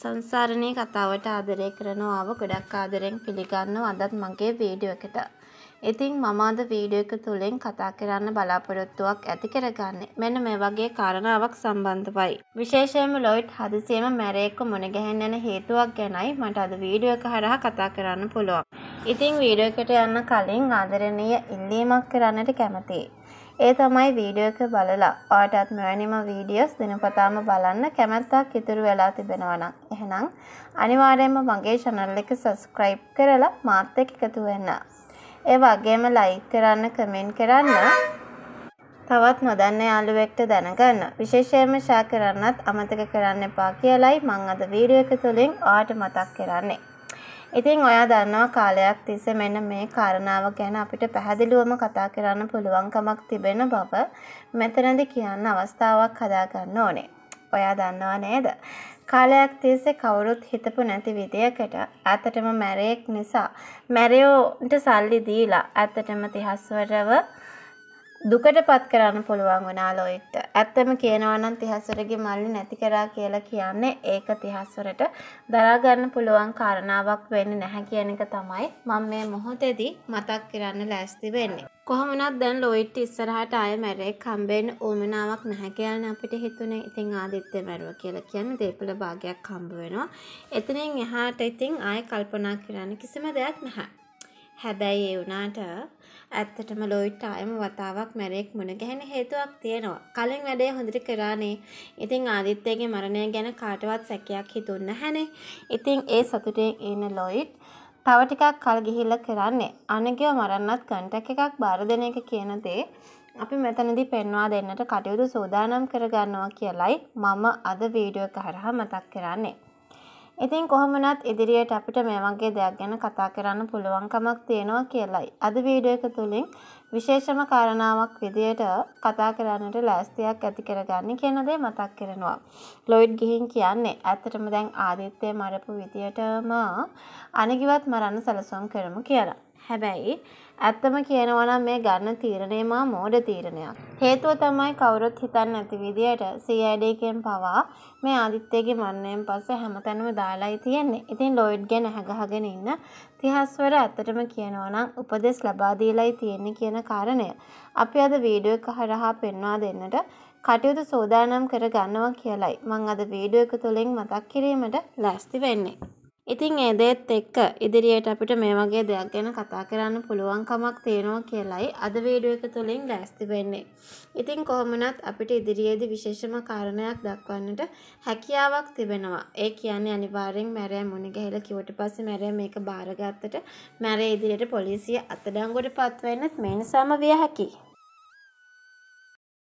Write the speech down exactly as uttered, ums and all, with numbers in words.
සංසාරණී කතාවට ආදරය කරනවාව ගොඩක් ආදරෙන් පිළිගන්නවා අදත් මගේ වීඩියෝ එකට. ඉතින් මම අද වීඩියෝ එක තුලින් කතා කරන්න බලාපොරොත්තුවක් ඇති කරගන්නේ මෙන්න මේ වගේ කාරණාවක් සම්බන්ධවයි. විශේෂයෙන්ම ලොයිඩ් හදිසියෙම මැරේක්ව මුණ ගැහෙන්න යන හේතුවක් ගැනයි මට අද වීඩියෝ එක හරහා කතා කරන්න පුළුවන්. ඉතින් වීඩියෝ එකට යන්න කලින් ආදරණීය ඉල්ලීමක් කරන්නට කැමතියි. ඒ තමයි වීඩියෝ එක බලලා ඔයාටත් මෙවැනිම වීඩියෝස් දිනපතාම බලන්න කැමැත්තක් ඉතුරු වෙලා තිබෙනවා නම් එහෙනම් අනිවාර්යයෙන්ම මගේ channel එක subscribe කරලා මාත් එක්ක එකතු වෙන්න. ඒ වගේම like කරන්න, comment කරන්න, තවත් නොදන්න යාළුවෙක්ට දැනගන්න. විශේෂයෙන්ම share කරන්නත් අමතක කරන්න එපා කියලායි මම අද වීඩියෝ එක තුලින් ඔයාට මතක් කරන්නේ. ඉතින් ඔයා දන්නවා කාලයක් තිස්සේ මෙන්න මේ කාරණාව ගැන අපිට පැහැදිලිවම කතා කරන්න පුළුවන්කමක් තිබෙන බව මෙතනදී කියන්න අවස්ථාවක් හදා ගන්න ඕනේ. ඔයා දන්නව නේද? කාලයක් තිස්සේ කවුරුත් හිතපු නැති විදියකට ඇත්තටම මැරේක් නිසා මැරියෝන්ට සල්ලි දීලා ඇත්තටම තිහස්වරව දුකටපත් කරන්න පුළුවන් වුණා ලොයිඩ්ට. ඇත්තම කියනවා නම් තිහස්වරගේ මල්ලි නැති කරා කියලා කියන්නේ ඒක තිහස්වරට දරා ගන්න පුළුවන් කාරණාවක් වෙන්නේ නැහැ කියන එක තමයි මම මේ මොහොතේදී මතක් කරන්න ලෑස්ති වෙන්නේ. කොහොම වුණත් දැන් ලොයිඩ්ට ඉස්සරහට ආයෙ මැරේක් හම්බෙන්න උවමනාවක් නැහැ කියලා අපිට හිතුනේ. ඉතින් ආදිත්‍ය මැරුවා කියලා කියන්නේ දේපල භාගයක් හම්බ වෙනවා. එතනින් එහාට ඉතින් ආයෙ කල්පනා කරන්න කිසිම දෙයක් නැහැ. හැබැයි ඒ වුණාට ඇත්තටම ලොයිඩ් ආයම වතාවක් මැරේක් මුණ ගැහෙන හේතුවක් තියෙනවා. කලින් වැඩේ හොඳට කරානේ. ඉතින් ආදිත්‍යගේ මරණය ගැන කාටවත් සැකයක් හිතුන්නේ නැහනේ. ඉතින් ඒ සතුටේ ඉන්න ලොයිඩ් තව ටිකක් කල් ගිහිල්ලා කරන්නේ අනගිව මරන්නත් කන්ටැක්ට් එකක් බාර දෙන එක කියන දේ අපි මෙතනදී පෙන්වා දෙන්නට කටයුතු සූදානම් කරගන්නවා කියලයි මම අද වීඩියෝ එක හරහා මතක් කරන්නේ. ඉතින් කොහොම වුණත් ඉදිරියට අපිට මේ වගේ දෙයක් ගැන කතා කරන්න පුළුවන්කමක් තියෙනවා කියලයි අද වීඩියෝ එක තුලින් විශේෂම කාරණාවක් විදියට කතා කරන්නට ලෑස්තියක් ඇති කරගන්න කියන දේ මතක් කරනවා. ලොයිඩ් ගිහින් කියන්නේ ඇත්තටම දැන් ආදිත්‍ය මරපු විදියටම අනගිවත් මරන්න සැලසුම් කරමු කියලා. හැබැයි ඇත්තම කියනවා නම් මේ ගන්න තීරණය මා මෝඩ තීරණයක්. හේතුව තමයි කවුරුත් හිතන්නේ නැති විදියට සී ආයි ඩී එකෙන් පවා මේ ආදිත්‍යගේ මරණයෙන් පස්සේ හැමතැනම දාලායි තියෙන්නේ. ඉතින් ලොයිඩ් ගැන අහගහගෙන ඉන්න තිහස්වර ඇත්තටම කියනවා නම් උපදෙස් ලබා දීලායි තියෙන්නේ කියන කාරණය අපි අද වීඩියෝ එක හරහා පෙන්වා දෙන්නට කටයුතු සූදානම් කර ගන්නවා කියලයි මම අද වීඩියෝ එක තුලින් මතක් කිරීමට ලෑස්ති වෙන්නේ. ඉතින් ඒ දේත් එක්ක ඉදිරියට අපිට මේ වගේ දෙයක් ගැන කතා කරන්න පුළුවන් කමක් තියෙනවා කියලයි අද වීඩියෝ එක තුලින් ලෑස්ති වෙන්නේ. ඉතින් කොහොම වුණත් අපිට ඉදිරියේදී විශේෂම කාරණයක් දක්වන්නට හැකියාවක් තිබෙනවා. ඒ කියන්නේ අනිවාර්යෙන් මැරයා මුණ ගැහිලා කිව්වට පස්සේ මැරයා මේක බාරගත්තට මැරයා ඉදිරියට පොලිසිය අත්අඩංගුවට පත් වෙන්නත් මේ නිසාම විය හැකියි.